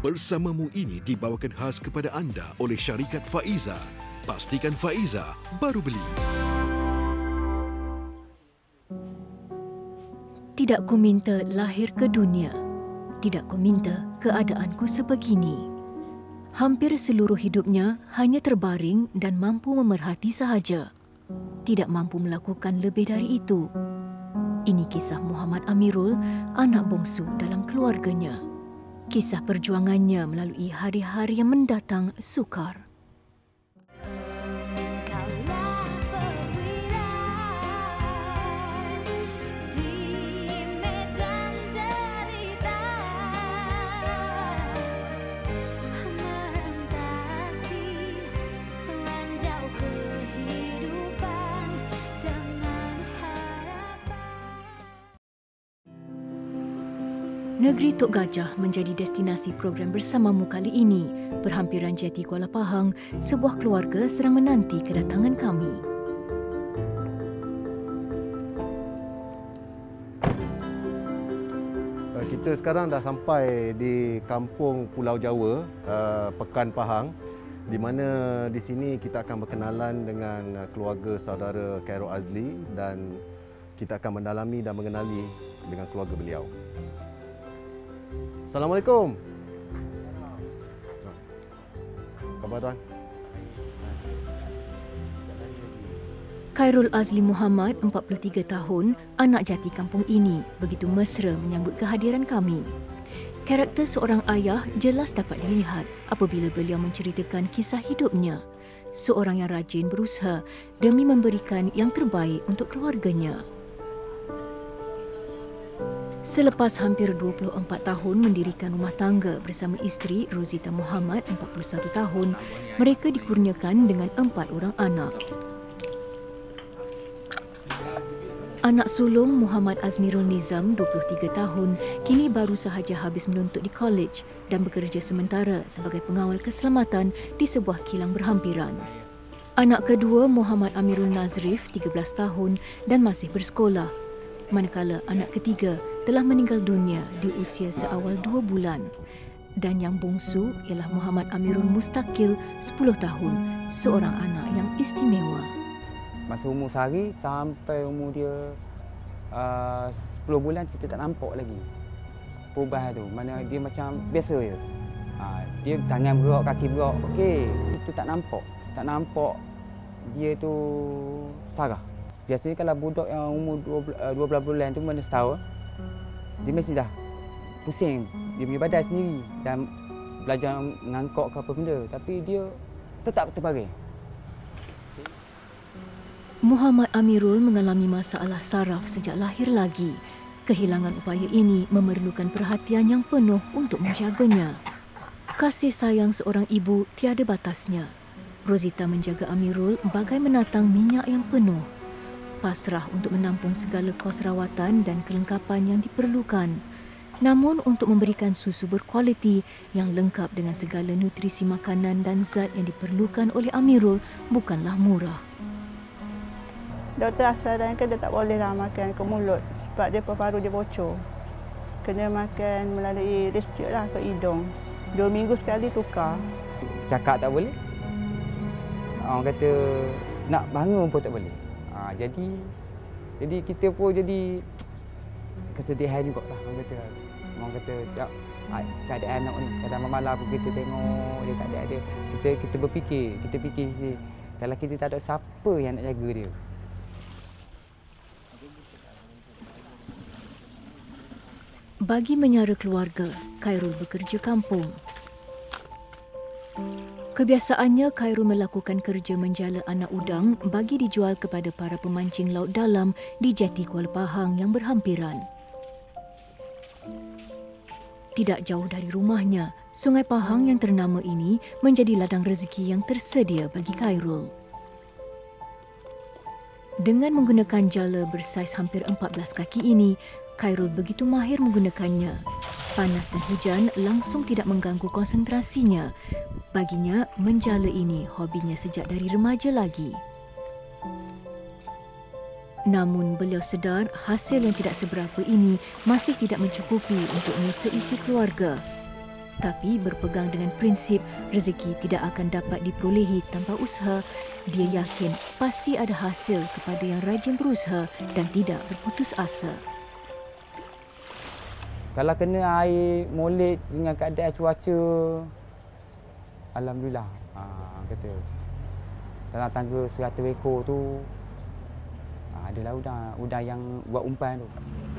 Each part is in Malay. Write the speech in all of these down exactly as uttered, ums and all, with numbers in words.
Bersamamu ini dibawakan khas kepada anda oleh syarikat Faiza. Pastikan Faiza baru beli. Tidak ku minta lahir ke dunia. Tidak ku minta keadaanku sebegini. Hampir seluruh hidupnya hanya terbaring dan mampu memerhati sahaja. Tidak mampu melakukan lebih dari itu. Ini kisah Muhammad Amirul, anak bongsu dalam keluarganya. Kisah perjuangannya melalui hari-hari yang mendatang sukar. Negeri Tok Gajah menjadi destinasi program Bersamamu kali ini. Berhampiran Jeti Kuala Pahang, sebuah keluarga sedang menanti kedatangan kami. Kita sekarang dah sampai di kampung Pulau Jawa, Pekan Pahang, di mana di sini kita akan berkenalan dengan keluarga saudara Khairul Azli dan kita akan mendalami dan mengenali dengan keluarga beliau. Assalamualaikum. Khabar tuan? Khairul Azli Muhammad, empat puluh tiga tahun, anak jati kampung ini, begitu mesra menyambut kehadiran kami. Karakter seorang ayah jelas dapat dilihat apabila beliau menceritakan kisah hidupnya. Seorang yang rajin berusaha demi memberikan yang terbaik untuk keluarganya. Selepas hampir dua puluh empat tahun mendirikan rumah tangga bersama isteri Rozita Muhammad, empat puluh satu tahun, mereka dikurniakan dengan empat orang anak. Anak sulung Muhammad Azmirul Nizam, dua puluh tiga tahun, kini baru sahaja habis menuntut di college dan bekerja sementara sebagai pengawal keselamatan di sebuah kilang berhampiran. Anak kedua Muhammad Amirul Nazrif, tiga belas tahun dan masih bersekolah. Manakala anak ketiga telah meninggal dunia di usia seawal dua bulan. Dan yang bongsu ialah Muhammad Amirul Mustaqil, sepuluh tahun, seorang anak yang istimewa. Masa umur sehari sampai umur dia uh, sepuluh bulan, kita tak nampak lagi perubahan tu. Mana dia macam biasa je. Uh, dia tangan bergerak, kaki bergerak, okey. Kita tak nampak. Tak nampak dia tu sarah. Biasanya kalau budak yang umur dua belas bulan tu, mana setahun, dia mesti dah pusing. Dia punya badan sendiri dan belajar mengangkok ke apa benda. Tapi dia tetap terbaring. Muhammad Amirul mengalami masalah saraf sejak lahir lagi. Kehilangan upaya ini memerlukan perhatian yang penuh untuk menjaganya. Kasih sayang seorang ibu tiada batasnya. Rozita menjaga Amirul bagai menatang minyak yang penuh. Pasrah untuk menampung segala kos rawatan dan kelengkapan yang diperlukan. Namun untuk memberikan susu berkualiti yang lengkap dengan segala nutrisi makanan dan zat yang diperlukan oleh Amirul bukanlah murah. Doktor sarankan dia tak bolehlah makan ke mulut sebab dia paru dia bocor. Kena makan melalui rescue lah ke hidung. Dua minggu sekali tukar. Cakap tak boleh. Orang kata nak bangun pun tak boleh. Ha, jadi jadi kita pun jadi kesedihan juga lah. Orang kata, orang kata tak, tak ada anak ni. Kadang malam pun kita tengok dia tak ada ada. Kita kita berfikir, kita fikir kalau kita tak ada siapa yang nak jaga dia. Bagi menyara keluarga, Khairul bekerja kampung. Kebiasaannya, Khairul melakukan kerja menjala anak udang bagi dijual kepada para pemancing laut dalam di Jeti Kuala Pahang yang berhampiran. Tidak jauh dari rumahnya, Sungai Pahang yang ternama ini menjadi ladang rezeki yang tersedia bagi Khairul. Dengan menggunakan jala bersaiz hampir empat belas kaki ini, Khairul begitu mahir menggunakannya. Panas dan hujan langsung tidak mengganggu konsentrasinya. Baginya, menjala ini hobinya sejak dari remaja lagi. Namun beliau sedar hasil yang tidak seberapa ini masih tidak mencukupi untuk menyisa isi keluarga. Tapi berpegang dengan prinsip rezeki tidak akan dapat diperolehi tanpa usaha, dia yakin pasti ada hasil kepada yang rajin berusaha dan tidak berputus asa. Kalau kena air molek dengan keadaan cuaca, alhamdulillah. Ha, kata dalam tangga seratus ekor tu ha, adalah udang, udang yang buat umpan tu.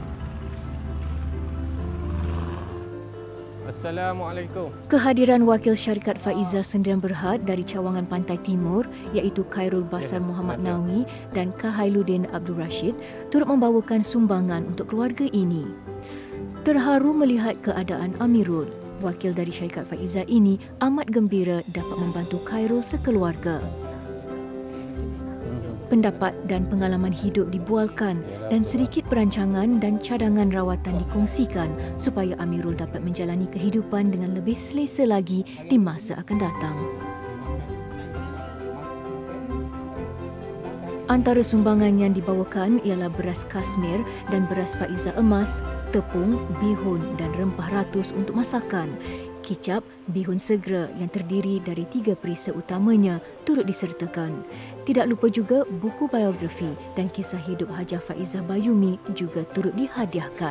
Assalamualaikum. Kehadiran wakil syarikat Faiza Sendirian Berhad dari cawangan Pantai Timur iaitu Khairul Basar ya, Muhammad Nawi dan Kahailuddin Abdul Rashid turut membawakan sumbangan untuk keluarga ini. Terharu melihat keadaan Amirul, wakil dari syarikat Faiza ini amat gembira dapat membantu Khairul sekeluarga. Pendapat dan pengalaman hidup dibualkan dan sedikit perancangan dan cadangan rawatan dikongsikan supaya Amirul dapat menjalani kehidupan dengan lebih selesa lagi di masa akan datang. Antara sumbangan yang dibawakan ialah beras kasmir dan beras Faiza emas, tepung, bihun dan rempah ratus untuk masakan, kicap, bihun segera yang terdiri dari tiga perisa utamanya turut disertakan. Tidak lupa juga buku biografi dan kisah hidup Hajah Faizah Bayumi juga turut dihadiahkan.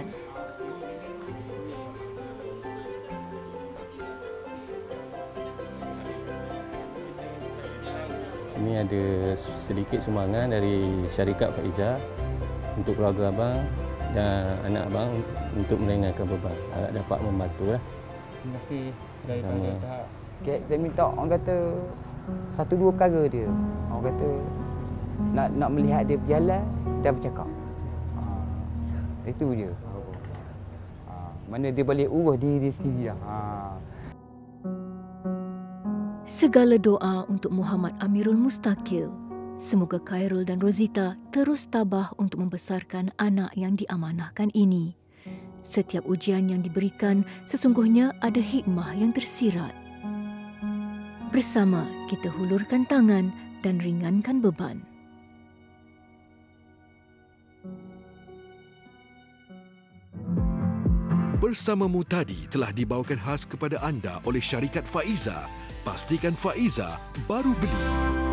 Sini ada sedikit sumbangan dari syarikat Faizah untuk keluarga abang dan anak abang untuk meringankan beban. Agak dapat membantulah. Terima kasih saudara-saudara. Okay, saya minta orang kata satu dua perkara dia. Orang kata nak nak melihat dia berjalan dan bercakap. Ha, itu je. Ha, mana dia boleh urus diri dia sendiri dah. Ha. Segala doa untuk Muhammad Amirul Mustaqil. Semoga Khairul dan Rozita terus tabah untuk membesarkan anak yang diamanahkan ini. Setiap ujian yang diberikan sesungguhnya ada hikmah yang tersirat. Bersama kita hulurkan tangan dan ringankan beban. Bersamamu tadi telah dibawakan khas kepada anda oleh syarikat Faiza. Pastikan Faiza baru beli.